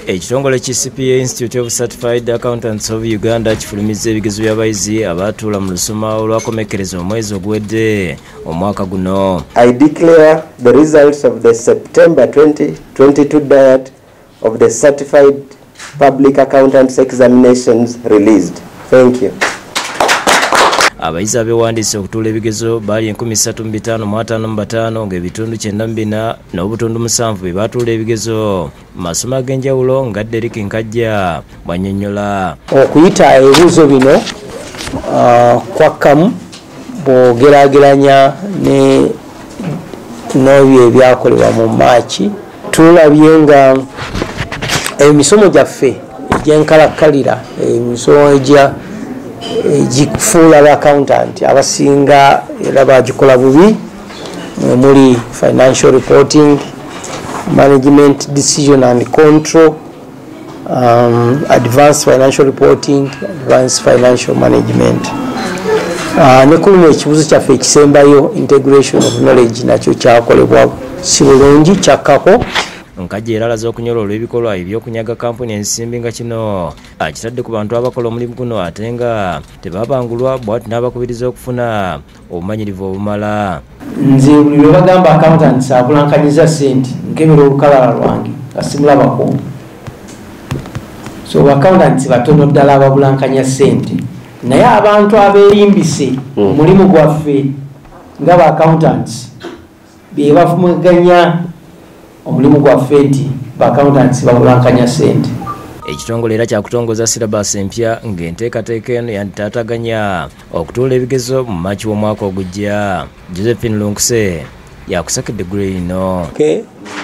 Ekitongole ki CPA Institute of Certified Accountants of Uganda kifulumizza ebigezo by'abayizi abaatuula mu lusoma olwakomekereza omwezi oguwedde omwaka guno. I declare the results of the September 2022 diet of the Certified Public Accountants Examinations released. Thank you. Abayizi abeewandiise okutuula ebigezo baali 3555 ng'ebitundu 94 n'obutundu 7 bye baatuula ebigezo mu masomo ag'enjawulo nga Derek Nkajja bwannyonnyola. Okuyita ebibuuzo bino kwakkamu bw'ogeraageranya n'ebyo ebyakolebwa mu Maaci, tulabye nga emisomo gyaffe egy'enkalakkalira, emisomo egikufuula ab'accountant abasinga era bagikola bubi, muli financial reporting, management decision and control, advanced financial reporting, advanced financial management. Ne kulumu ekibuuzo kyaffe ekisembayo integration of knowledge nakyo kyakolebwa si bulungi, kyakkako. Nkajja era alaze okunyola olw'ebikolwa ebyokunyaga kampuni ensimbi nga kino akitadde ku bantu abakola omulimu guno ate nga tebabangulwa, bw'ati n'abakubiriza okufuna obumanyirivu obumala. Nze buli lwe bagamba accountants abulankanyiza ssente nkebera olukalala lwange nga simulabako. So accountants batono ddala ababulankanya ssente, naye abantu abeerimbise omulimu gwaffe nga ba accountants be bafumaganya omulimu gwaffe nti ba accountants babulankanya ssente. Ekitongole era kyakutongoza syllabus empya ng'enteekateeka eno yanditaataganya okutuula ebigezo mu Maaci w'omwaka ogujja. Josephine Lunkuse yakusakedde gule ino.